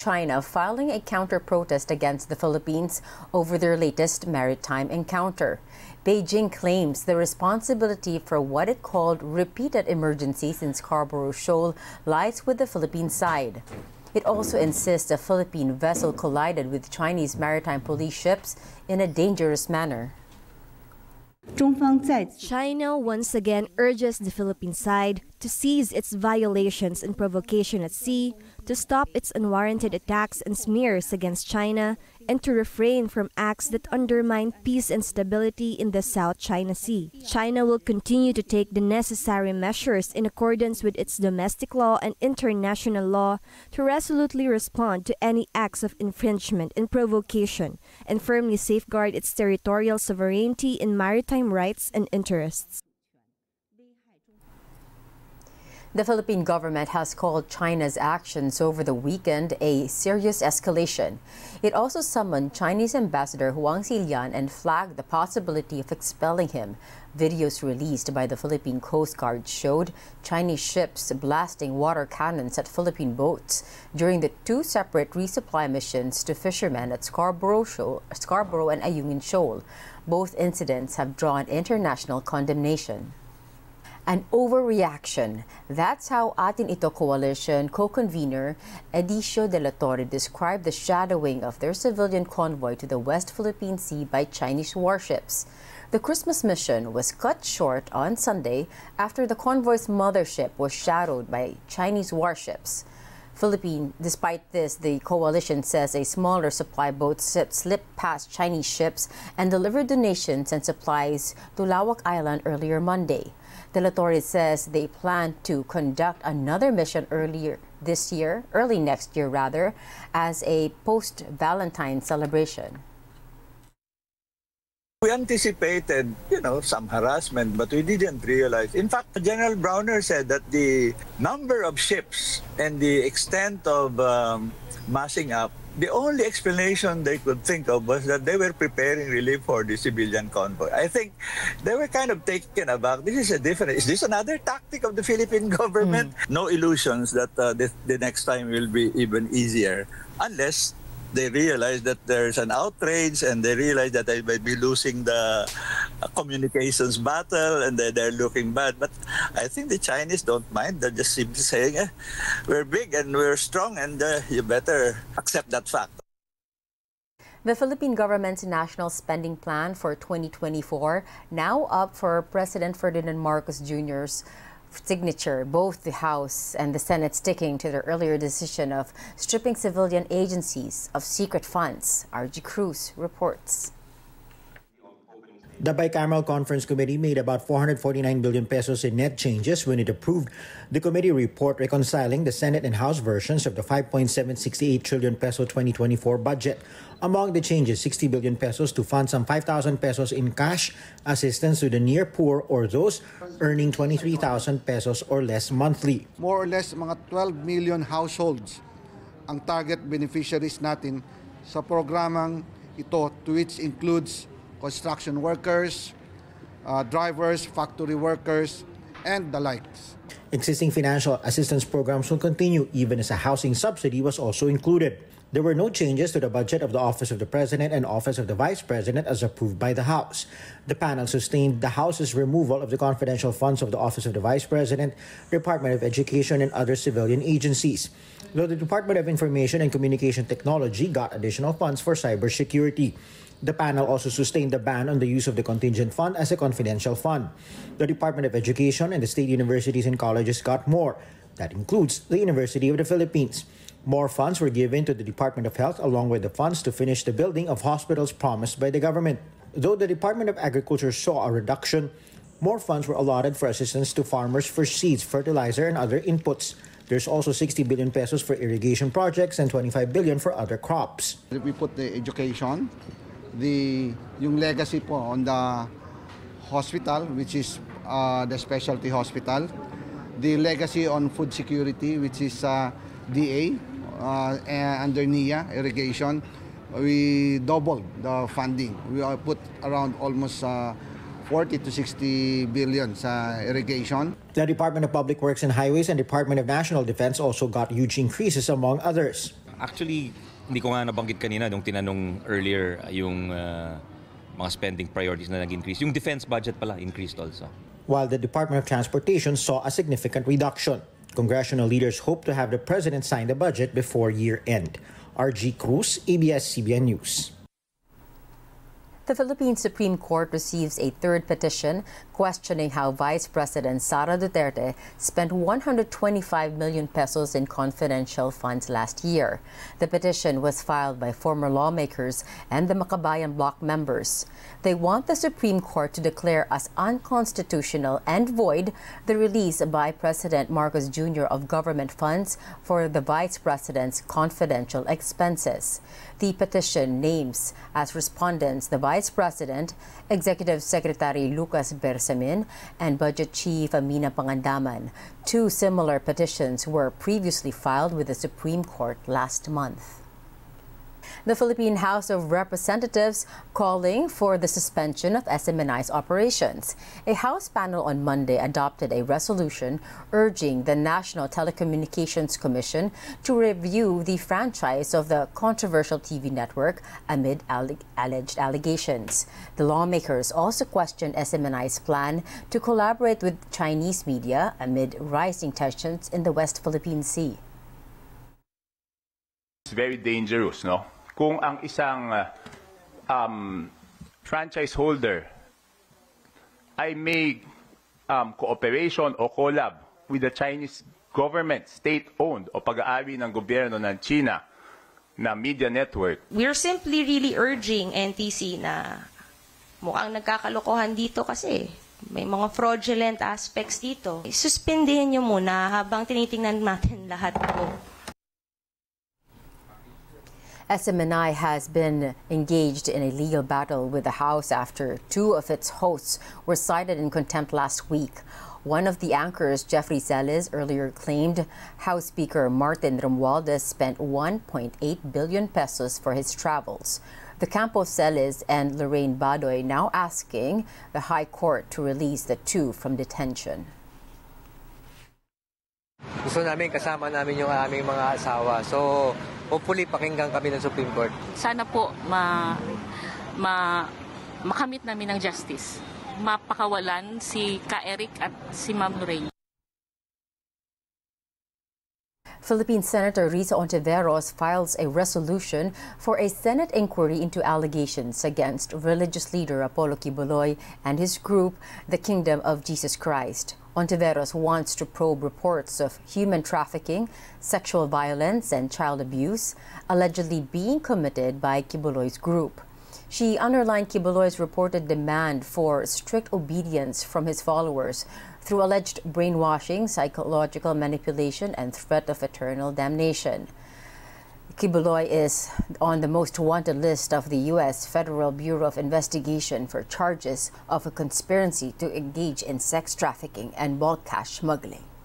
China filing a counter-protest against the Philippines over their latest maritime encounter. Beijing claims the responsibility for what it called repeated emergencies in Scarborough Shoal lies with the Philippine side. It also insists a Philippine vessel collided with Chinese maritime police ships in a dangerous manner. China once again urges the Philippine side to cease its violations and provocation at sea, to stop its unwarranted attacks and smears against China, and to refrain from acts that undermine peace and stability in the South China Sea. China will continue to take the necessary measures in accordance with its domestic law and international law to resolutely respond to any acts of infringement and provocation, and firmly safeguard its territorial sovereignty and maritime rights and interests. The Philippine government has called China's actions over the weekend a serious escalation. It also summoned Chinese Ambassador Huang Xilian and flagged the possibility of expelling him. Videos released by the Philippine Coast Guard showed Chinese ships blasting water cannons at Philippine boats during the two separate resupply missions to fishermen at Scarborough and Ayungin Shoal. Both incidents have drawn international condemnation. An overreaction. That's how Atin Ito Coalition co-convener Edicio de la Torre described the shadowing of their civilian convoy to the West Philippine Sea by Chinese warships. The Christmas mission was cut short on Sunday after the convoy's mothership was shadowed by Chinese warships. Despite this, the coalition says a smaller supply boat slipped past Chinese ships and delivered donations and supplies to Lawak Island earlier Monday. De la Torre says they plan to conduct another mission early next year as a post-Valentine celebration. We anticipated, some harassment, but we didn't realize. In fact, General Browner said that the number of ships and the extent of massing up, the only explanation they could think of was that they were preparing relief for the civilian convoy. I think they were kind of taken aback. Is this another tactic of the Philippine government? No illusions that the next time will be even easier, unless they realize that there's an outrage and they realize that they might be losing the communications battle and they're looking bad. But I think the Chinese don't mind. They're just simply saying, we're big and we're strong and you better accept that fact. The Philippine government's national spending plan for 2024 now up for President Ferdinand Marcos Jr.'s signature. Both the House and the Senate sticking to their earlier decision of stripping civilian agencies of secret funds. RG Cruz reports. The bicameral conference committee made about 449 billion pesos in net changes when it approved the committee report reconciling the Senate and House versions of the 5.768 trillion peso 2024 budget. Among the changes, 60 billion pesos to fund some 5,000 pesos in cash assistance to the near poor or those earning 23,000 pesos or less monthly. More or less mga 12 million households ang target beneficiaries natin sa programang ito, to which includes construction workers, drivers, factory workers, and the likes. Existing financial assistance programs will continue even as a housing subsidy was also included. There were no changes to the budget of the Office of the President and Office of the Vice President as approved by the House. The panel sustained the House's removal of the confidential funds of the Office of the Vice President, Department of Education, and other civilian agencies, though the Department of Information and Communication Technology got additional funds for cybersecurity. The panel also sustained the ban on the use of the contingent fund as a confidential fund. The Department of Education and the state universities and colleges got more. That includes the University of the Philippines. More funds were given to the Department of Health along with the funds to finish the building of hospitals promised by the government. Though the Department of Agriculture saw a reduction, more funds were allotted for assistance to farmers for seeds, fertilizer, and other inputs. There's also 60 billion pesos for irrigation projects and 25 billion for other crops. We put the education, yung legacy po on the hospital, which is the specialty hospital, the legacy on food security, which is DA, under NIA, irrigation. We doubled the funding. We put around almost 40 to 60 billion sa irrigation. The Department of Public Works and Highways and Department of National Defense also got huge increases among others. Actually, hindi ko nga nabanggit kanina nung tinanong earlier yung mga spending priorities na nag-increase. Yung defense budget pala increased also. While the Department of Transportation saw a significant reduction, congressional leaders hope to have the president sign the budget before year-end. RG Cruz, ABS-CBN News. The Philippine Supreme Court receives a third petition questioning how Vice President Sara Duterte spent 125 million pesos in confidential funds last year. The petition was filed by former lawmakers and the Makabayan Bloc members. They want the Supreme Court to declare as unconstitutional and void the release by President Marcos Jr. of government funds for the Vice President's confidential expenses. The petition names as respondents the Vice President, Executive Secretary Lucas Bersamin, and Budget Chief Amina Pangandaman. Two similar petitions were previously filed with the Supreme Court last month. The Philippine House of Representatives calling for the suspension of SMNI's operations. A House panel on Monday adopted a resolution urging the National Telecommunications Commission to review the franchise of the controversial TV network amid alleged allegations. The lawmakers also questioned SMNI's plan to collaborate with Chinese media amid rising tensions in the West Philippine Sea. It's very dangerous, no? Kung ang isang franchise holder ay may cooperation o collab with the Chinese government, state-owned o pag-aari ng gobyerno ng China na media network. We're simply really urging NTC na mukhang nagkakalokohan dito kasi may mga fraudulent aspects dito. Suspindihin nyo muna habang tinitingnan natin lahat po. SMNI has been engaged in a legal battle with the House after two of its hosts were cited in contempt last week. One of the anchors, Jeffrey Celis, earlier claimed House Speaker Martin Romualdez spent 1.8 billion pesos for his travels. The camp of Celis and Lorraine Badoy now asking the High Court to release the two from detention. Gusto namin kasama namin yung aming mga asawa. So, hopefully pakinggan kami ng Supreme Court. Sana po makamit namin ng justice. Mapakawalan si Ka Eric at si Ma'am Lorraine. Philippine Senator Risa Ontiveros files a resolution for a Senate inquiry into allegations against religious leader Apollo Quiboloy and his group, the Kingdom of Jesus Christ. Ontiveros wants to probe reports of human trafficking, sexual violence, and child abuse allegedly being committed by Quiboloy's group. She underlined Quiboloy's reported demand for strict obedience from his followers through alleged brainwashing, psychological manipulation, and threat of eternal damnation. Quiboloy is on the most wanted list of the U.S. Federal Bureau of Investigation for charges of a conspiracy to engage in sex trafficking and bulk cash smuggling.